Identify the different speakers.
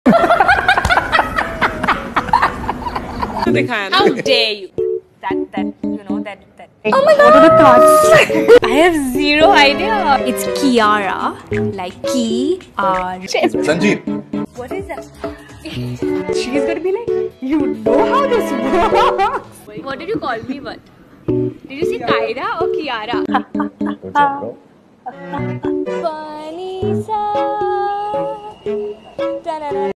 Speaker 1: How dare you? That.
Speaker 2: Oh my god! What are the thoughts?
Speaker 1: I have zero idea.
Speaker 2: It's Kirara, like Ki-R.
Speaker 3: Sanjeev.
Speaker 1: What is that?
Speaker 2: She's gonna be like, you know how this works.
Speaker 1: What did you call me? What? Did you say Kyra or Kiara?
Speaker 3: What's up, bro?
Speaker 1: Funny sir.